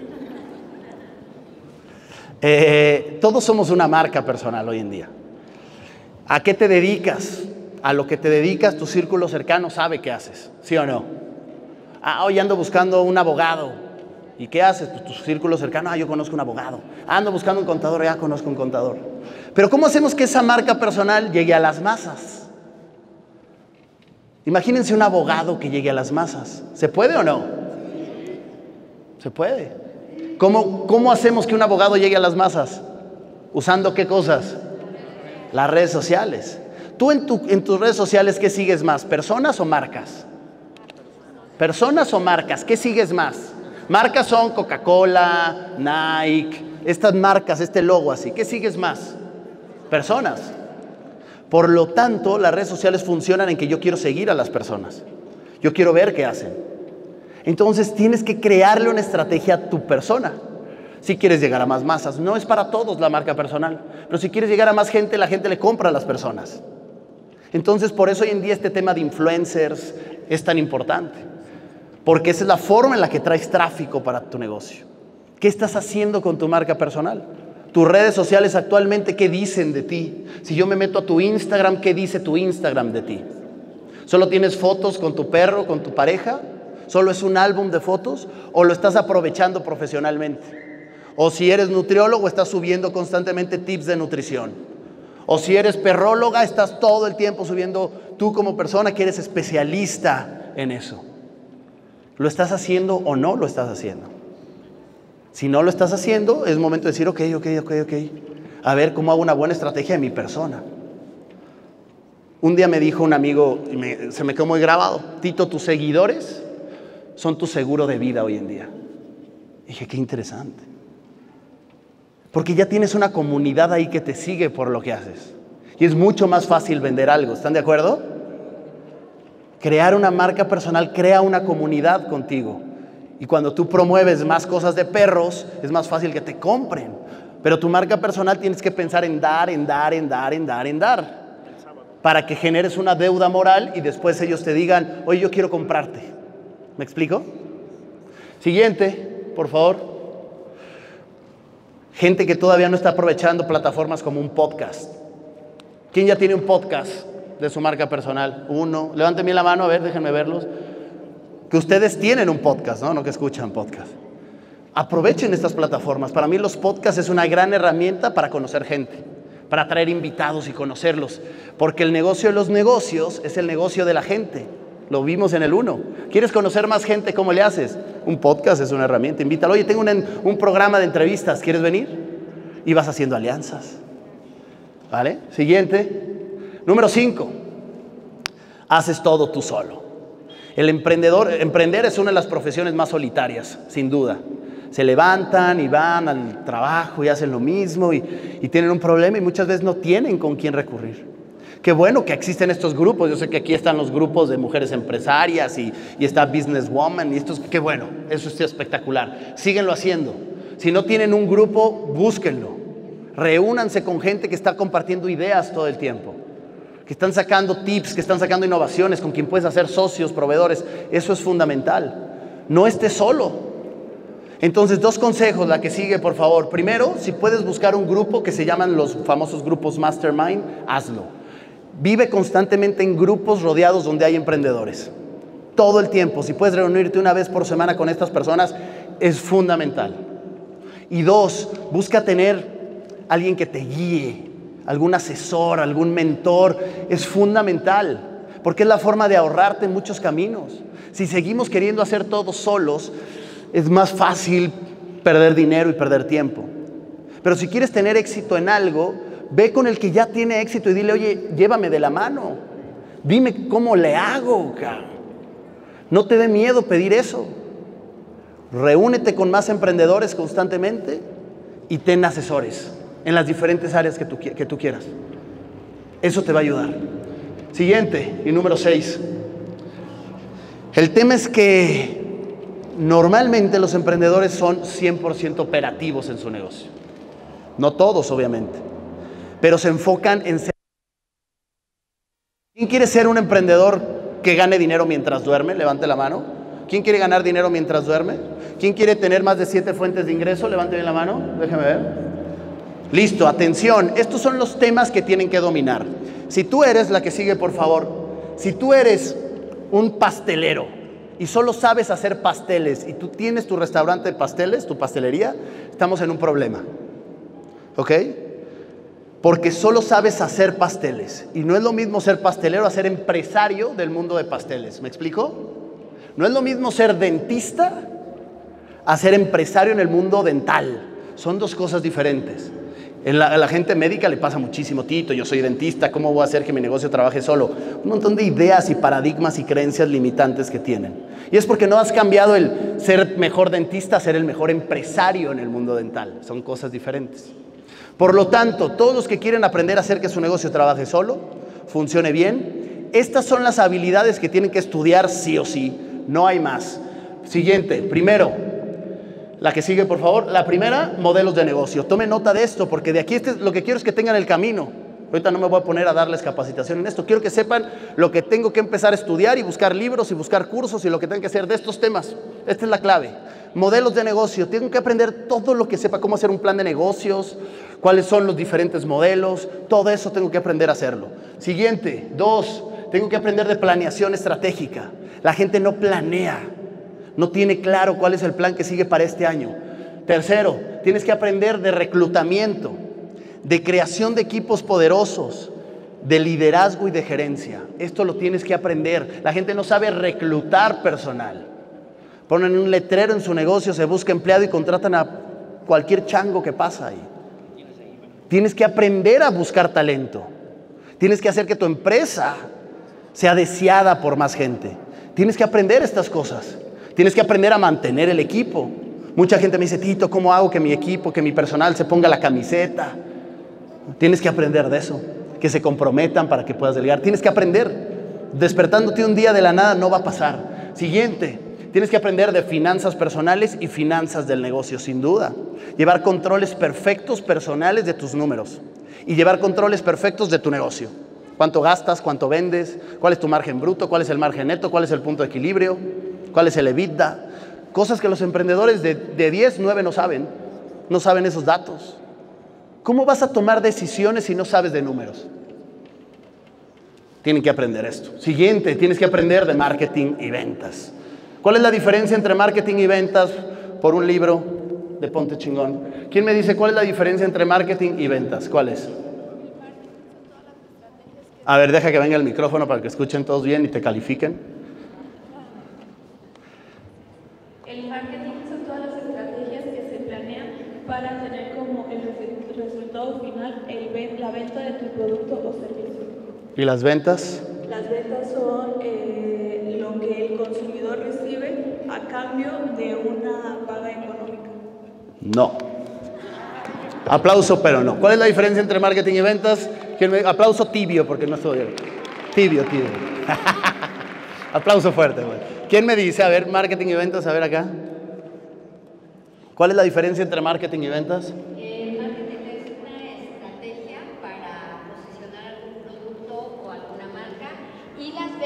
Todos somos una marca personal hoy en día. ¿A qué te dedicas? A lo que te dedicas, tu círculo cercano sabe qué haces, ¿sí o no? Hoy ando buscando un abogado. ¿Y qué haces? Pues tu círculo cercano, yo conozco un abogado. Ando buscando un contador, ya conozco un contador. Pero ¿cómo hacemos que esa marca personal llegue a las masas? Imagínense un abogado que llegue a las masas. ¿Se puede o no? Se puede. ¿Cómo hacemos que un abogado llegue a las masas? ¿Usando qué cosas? Las redes sociales. Tú en tus redes sociales, ¿qué sigues más? ¿Personas o marcas? ¿Personas o marcas? ¿Qué sigues más? Marcas son Coca-Cola, Nike, estas marcas, este logo así. ¿Qué sigues más? Personas. Por lo tanto, las redes sociales funcionan en que yo quiero seguir a las personas. Yo quiero ver qué hacen. Entonces tienes que crearle una estrategia a tu persona. Si quieres llegar a más masas, no es para todos la marca personal, pero si quieres llegar a más gente, la gente le compra a las personas. Entonces, por eso hoy en día este tema de influencers es tan importante, porque esa es la forma en la que traes tráfico para tu negocio. ¿Qué estás haciendo con tu marca personal? Tus redes sociales actualmente, ¿qué dicen de ti? Si yo me meto a tu Instagram, ¿qué dice tu Instagram de ti? ¿Solo tienes fotos con tu perro, con tu pareja? ¿Solo es un álbum de fotos? ¿O lo estás aprovechando profesionalmente? O si eres nutriólogo, estás subiendo constantemente tips de nutrición. O si eres perróloga, estás todo el tiempo subiendo tú como persona que eres especialista en eso. ¿Lo estás haciendo o no lo estás haciendo? Si no lo estás haciendo, es momento de decir, ok. A ver, ¿cómo hago una buena estrategia de mi persona? Un día me dijo un amigo, y se me quedó muy grabado, Tito, tus seguidores son tu seguro de vida hoy en día. Dije, qué interesante. Porque ya tienes una comunidad ahí que te sigue por lo que haces. Y es mucho más fácil vender algo, ¿están de acuerdo? Crear una marca personal crea una comunidad contigo. Y cuando tú promueves más cosas de perros, es más fácil que te compren. Pero tu marca personal tienes que pensar en dar. Para que generes una deuda moral y después ellos te digan, oye, yo quiero comprarte. ¿Me explico? Siguiente, por favor. Gente que todavía no está aprovechando plataformas como un podcast. ¿Quién ya tiene un podcast de su marca personal? Uno. Levanten bien la mano, a ver, déjenme verlos. Que ustedes tienen un podcast, ¿no? No que escuchan podcast. Aprovechen estas plataformas. Para mí los podcasts es una gran herramienta para conocer gente, para atraer invitados y conocerlos. Porque el negocio de los negocios es el negocio de la gente. Lo vimos en el 1. ¿Quieres conocer más gente? ¿Cómo le haces? Un podcast es una herramienta. Invítalo. Oye, tengo un programa de entrevistas. ¿Quieres venir? Y vas haciendo alianzas. ¿Vale? Siguiente. Número 5. Haces todo tú solo. Emprender es una de las profesiones más solitarias, sin duda. Se levantan y van al trabajo y hacen lo mismo y tienen un problema y muchas veces no tienen con quién recurrir. Qué bueno que existen estos grupos. Yo sé que aquí están los grupos de mujeres empresarias y está Businesswoman y qué bueno, eso es espectacular. Síguenlo haciendo. Si no tienen un grupo, búsquenlo. Reúnanse con gente que está compartiendo ideas todo el tiempo. que están sacando tips, que están sacando innovaciones, con quien puedes hacer socios, proveedores. Eso es fundamental. No estés solo. Entonces, 2 consejos, la que sigue, por favor. Primero, si puedes buscar un grupo que se llaman los famosos grupos Mastermind, hazlo. Vive constantemente en grupos rodeados donde hay emprendedores. Todo el tiempo. Si puedes reunirte una vez por semana con estas personas, es fundamental. Y 2, busca tener alguien que te guíe, algún asesor, algún mentor. Es fundamental, porque es la forma de ahorrarte en muchos caminos. Si seguimos queriendo hacer todo solos, es más fácil perder dinero y perder tiempo. Pero si quieres tener éxito en algo, ve con el que ya tiene éxito y dile, oye, llévame de la mano. Dime cómo le hago, cabrón. No te dé miedo pedir eso. Reúnete con más emprendedores constantemente y ten asesores en las diferentes áreas que tú quieras. Eso te va a ayudar. Siguiente, y número 6. El tema es que normalmente los emprendedores son 100% operativos en su negocio. No todos, obviamente, pero se enfocan en ser. ¿Quién quiere ser un emprendedor que gane dinero mientras duerme? Levante la mano. ¿Quién quiere ganar dinero mientras duerme? ¿Quién quiere tener más de 7 fuentes de ingreso? Levante bien la mano, déjame ver. Listo, atención, estos son los temas que tienen que dominar. Si tú eres, la que sigue por favor, si tú eres un pastelero y solo sabes hacer pasteles y tú tienes tu restaurante de pasteles, tu pastelería, estamos en un problema, ¿ok? Porque solo sabes hacer pasteles y no es lo mismo ser pastelero a ser empresario del mundo de pasteles, ¿me explico? No es lo mismo ser dentista a ser empresario en el mundo dental, son 2 cosas diferentes. A la gente médica le pasa muchísimo, Tito, yo soy dentista, ¿cómo voy a hacer que mi negocio trabaje solo? Un montón de ideas y paradigmas y creencias limitantes que tienen. Y es porque no has cambiado el ser mejor dentista a ser el mejor empresario en el mundo dental. Son cosas diferentes. Por lo tanto, todos los que quieren aprender a hacer que su negocio trabaje solo, funcione bien, estas son las habilidades que tienen que estudiar sí o sí. No hay más. Siguiente, primero, la que sigue, por favor. La primera, modelos de negocio. Tome nota de esto, porque de aquí lo que quiero es que tengan el camino. Ahorita no me voy a poner a darles capacitación en esto. Quiero que sepan lo que tengo que empezar a estudiar y buscar libros y buscar cursos y lo que tengo que hacer de estos temas. Esta es la clave. Modelos de negocio. Tengo que aprender todo lo que sepa, cómo hacer un plan de negocios, cuáles son los diferentes modelos. Todo eso tengo que aprender a hacerlo. Siguiente, 2, tengo que aprender de planeación estratégica. La gente no planea. No tiene claro cuál es el plan que sigue para este año. Tercero, tienes que aprender de reclutamiento, de creación de equipos poderosos, de liderazgo y de gerencia. Esto lo tienes que aprender. La gente no sabe reclutar personal. Ponen un letrero en su negocio, se busca empleado y contratan a cualquier chango que pasa ahí. Tienes que aprender a buscar talento. Tienes que hacer que tu empresa sea deseada por más gente. Tienes que aprender estas cosas. Tienes que aprender a mantener el equipo. Mucha gente me dice, Tito, ¿cómo hago que mi equipo, que mi personal se ponga la camiseta? Tienes que aprender de eso, que se comprometan para que puedas delegar. Tienes que aprender. Despertándote un día de la nada no va a pasar. Siguiente, tienes que aprender de finanzas personales y finanzas del negocio, sin duda. Llevar controles perfectos personales de tus números y llevar controles perfectos de tu negocio. ¿Cuánto gastas? ¿Cuánto vendes? ¿Cuál es tu margen bruto? ¿Cuál es el margen neto? ¿Cuál es el punto de equilibrio? ¿Cuál es el EBITDA? Cosas que los emprendedores de 10, 9 no saben. No saben esos datos. ¿Cómo vas a tomar decisiones si no sabes de números? Tienen que aprender esto. Siguiente, tienes que aprender de marketing y ventas. ¿Cuál es la diferencia entre marketing y ventas? Por un libro de Ponte Chingón. ¿Quién me dice cuál es la diferencia entre marketing y ventas? ¿Cuál es? A ver, deja que venga el micrófono para que escuchen todos bien y te califiquen. El marketing son todas las estrategias que se planean para tener como el resultado final la venta de tu producto o servicio. ¿Y las ventas? Las ventas son lo que el consumidor recibe a cambio de una paga económica. No. Aplauso, pero no. ¿Cuál es la diferencia entre marketing y ventas? Aplauso tibio, porque no estoy... Tibio. Aplauso fuerte, güey. ¿Quién me dice? A ver, marketing y ventas, a ver acá. ¿Cuál es la diferencia entre marketing y ventas? El marketing es una estrategia para posicionar algún producto o algún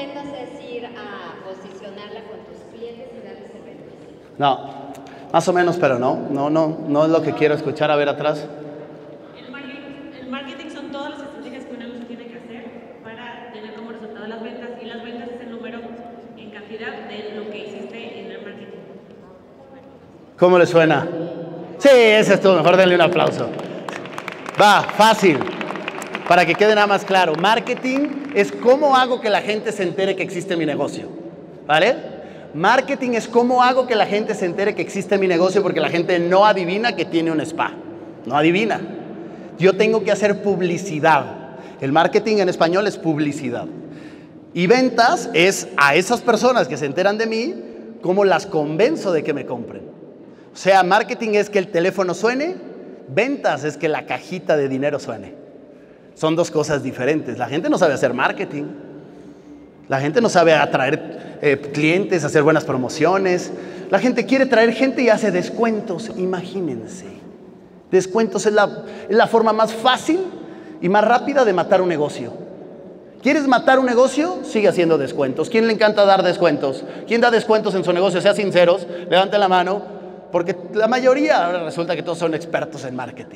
ventas es ir a posicionarla con tus clientes y darles el beneficio. No, más o menos, pero no es lo que quiero escuchar. A ver atrás. El marketing son todas las estrategias que un negocio tiene que hacer para tener como resultado las ventas, y las ventas es el número en cantidad de lo que hiciste en el marketing. ¿Cómo le suena? Sí, ese estuvo mejor, denle un aplauso. Va, fácil. Para que quede nada más claro, marketing es cómo hago que la gente se entere que existe mi negocio, ¿vale? Marketing es cómo hago que la gente se entere que existe mi negocio, porque la gente no adivina que tiene un spa, no adivina. Yo tengo que hacer publicidad. El marketing en español es publicidad. Y ventas es a esas personas que se enteran de mí, cómo las convenzo de que me compren. O sea, marketing es que el teléfono suene, ventas es que la cajita de dinero suene. Son dos cosas diferentes. La gente no sabe hacer marketing. La gente no sabe atraer clientes, hacer buenas promociones. La gente quiere traer gente y hace descuentos. Imagínense. Descuentos es la forma más fácil y más rápida de matar un negocio. ¿Quieres matar un negocio? Sigue haciendo descuentos. ¿Quién le encanta dar descuentos? ¿Quién da descuentos en su negocio? Sean sinceros, levanten la mano, porque la mayoría ahora resulta que todos son expertos en marketing.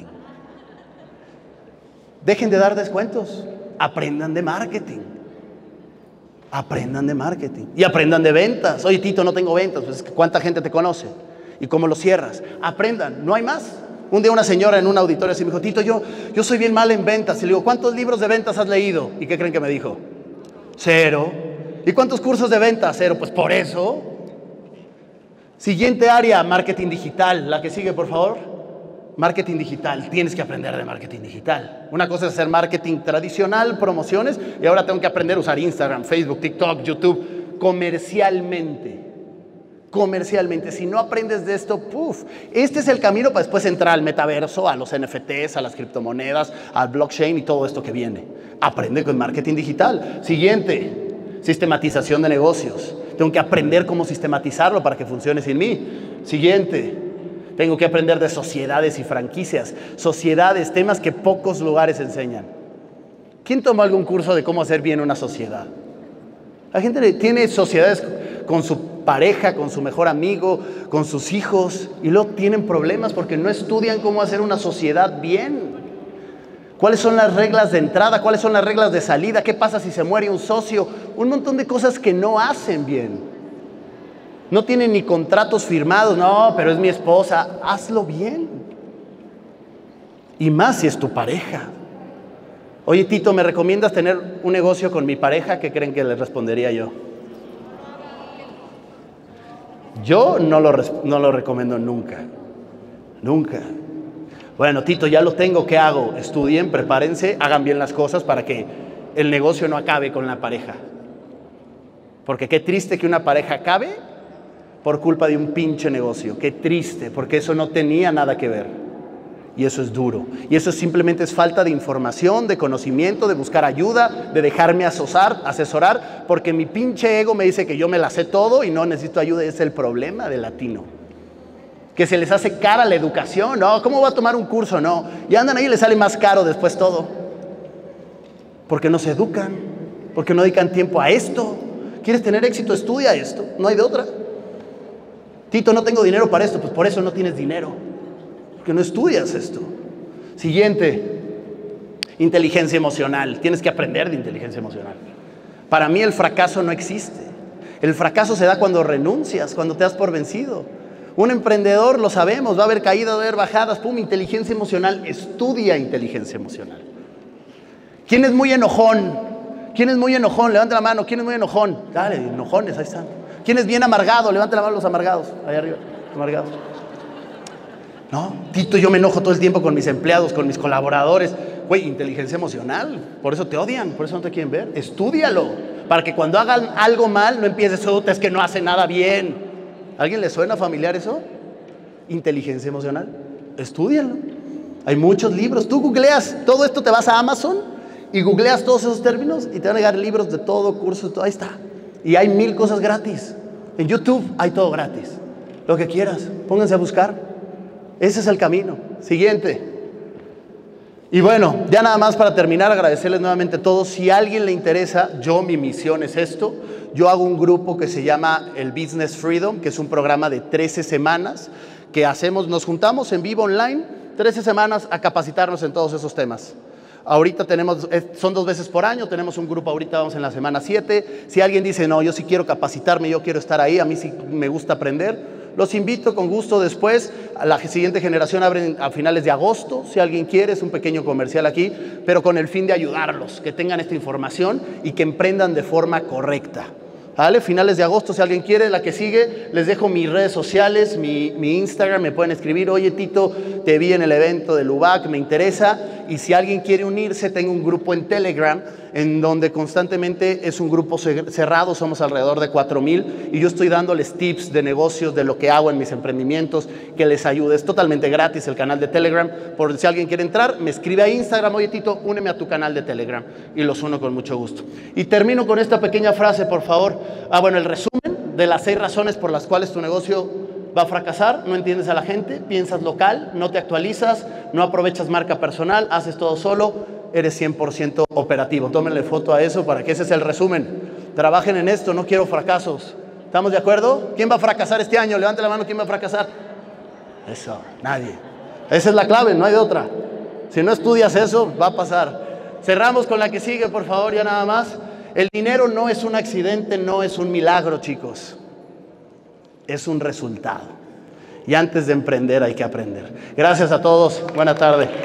Dejen de dar descuentos, aprendan de marketing. Aprendan de marketing y aprendan de ventas. Oye, Tito, no tengo ventas. Pues, ¿cuánta gente te conoce? ¿Y cómo lo cierras? Aprendan, no hay más. Un día una señora en un auditorio así me dijo, Tito, yo soy bien mal en ventas. Y le digo, ¿cuántos libros de ventas has leído? ¿Y qué creen que me dijo? 0. ¿Y cuántos cursos de ventas? 0. Pues por eso. Siguiente área, marketing digital. La que sigue, por favor. Marketing digital, tienes que aprender de marketing digital. Una cosa es hacer marketing tradicional, promociones, y ahora tengo que aprender a usar Instagram, Facebook, TikTok, YouTube, comercialmente. Comercialmente, si no aprendes de esto, este es el camino para después entrar al metaverso, a los NFTs, a las criptomonedas, al blockchain y todo esto que viene. Aprende con marketing digital. Siguiente, sistematización de negocios. Tengo que aprender cómo sistematizarlo para que funcione sin mí. Siguiente, tengo que aprender de sociedades y franquicias. Sociedades, temas que pocos lugares enseñan. ¿Quién tomó algún curso de cómo hacer bien una sociedad? La gente tiene sociedades con su pareja, con su mejor amigo, con sus hijos, y luego tienen problemas porque no estudian cómo hacer una sociedad bien. ¿Cuáles son las reglas de entrada? ¿Cuáles son las reglas de salida? ¿Qué pasa si se muere un socio? Un montón de cosas que no hacen bien. No tienen ni contratos firmados. No, pero es mi esposa. Hazlo bien. Y más si es tu pareja. Oye, Tito, ¿me recomiendas tener un negocio con mi pareja? ¿Qué creen que le respondería yo? Yo no lo recomiendo nunca. Nunca. Bueno, Tito, ya lo tengo. ¿Qué hago? Estudien, prepárense, hagan bien las cosas para que el negocio no acabe con la pareja. Porque qué triste que una pareja acabe por culpa de un pinche negocio. Qué triste, porque eso no tenía nada que ver. Y eso es duro. Y eso simplemente es falta de información, de conocimiento, de buscar ayuda, de dejarme asesorar, porque mi pinche ego me dice que yo me la sé todo y no necesito ayuda. Ese es el problema del latino. Que se les hace cara la educación. No, ¿cómo voy a tomar un curso? No. Y andan ahí y les sale más caro después todo. Porque no se educan, porque no dedican tiempo a esto. ¿Quieres tener éxito? Estudia esto. No hay de otra. Tito, no tengo dinero para esto. Pues por eso no tienes dinero. Porque no estudias esto. Siguiente, inteligencia emocional. Tienes que aprender de inteligencia emocional. Para mí el fracaso no existe. El fracaso se da cuando renuncias, cuando te das por vencido. Un emprendedor, lo sabemos, va a haber caídas, va a haber bajadas. Pum, inteligencia emocional. Estudia inteligencia emocional. ¿Quién es muy enojón? ¿Quién es muy enojón? Levanta la mano. ¿Quién es muy enojón? Dale, enojones, ahí están. ¿Quién es bien amargado? Levanta la mano los amargados. Ahí arriba, amargados. No, Tito, yo me enojo todo el tiempo con mis empleados, con mis colaboradores. Güey, inteligencia emocional. Por eso te odian, por eso no te quieren ver. Estúdialo, para que cuando hagan algo mal no empieces, es que no hace nada bien. ¿A alguien le suena familiar eso? Inteligencia emocional. Estúdialo. Hay muchos libros. Tú googleas todo esto, te vas a Amazon y googleas todos esos términos y te van a llegar libros de todo, cursos, todo. Ahí está. Y hay 1000 cosas gratis. En YouTube hay todo gratis. Lo que quieras, pónganse a buscar. Ese es el camino. Siguiente. Y bueno, ya nada más para terminar, agradecerles nuevamente a todos. Si a alguien le interesa, mi misión es esto. Yo hago un grupo que se llama el Business Freedom, que es un programa de 13 semanas que hacemos, nos juntamos en vivo online, 13 semanas a capacitarnos en todos esos temas. Ahorita son 2 veces por año, tenemos un grupo, ahorita vamos en la semana 7. Si alguien dice, no, yo sí quiero capacitarme, yo quiero estar ahí, a mí sí me gusta aprender, los invito con gusto después. A la siguiente generación abren a finales de agosto, si alguien quiere, es un pequeño comercial aquí, pero con el fin de ayudarlos, que tengan esta información y que emprendan de forma correcta. ¿Vale? Finales de agosto, si alguien quiere, la que sigue, les dejo mis redes sociales, mi Instagram, me pueden escribir, oye Tito, te vi en el evento del UBAC, me interesa, y si alguien quiere unirse, tengo un grupo en Telegram, en donde constantemente es un grupo cerrado, somos alrededor de 4,000, y yo estoy dándoles tips de negocios, de lo que hago en mis emprendimientos, que les ayude. Es totalmente gratis el canal de Telegram, por si alguien quiere entrar, me escribe a Instagram, oye Tito, úneme a tu canal de Telegram, y los uno con mucho gusto. Y termino con esta pequeña frase, por favor. Bueno, el resumen de las 6 razones por las cuales tu negocio va a fracasar: no entiendes a la gente, piensas local, no te actualizas, no aprovechas marca personal, haces todo solo, eres 100% operativo. Tómenle foto a eso para que ese sea el resumen. Trabajen en esto, no quiero fracasos. ¿Estamos de acuerdo? ¿Quién va a fracasar este año? Levante la mano, ¿quién va a fracasar? Eso, nadie. Esa es la clave, no hay de otra. Si no estudias eso, va a pasar. Cerramos con la que sigue, por favor, ya nada más. El dinero no es un accidente, no es un milagro, chicos. Es un resultado. Y antes de emprender hay que aprender. Gracias a todos. Buena tarde.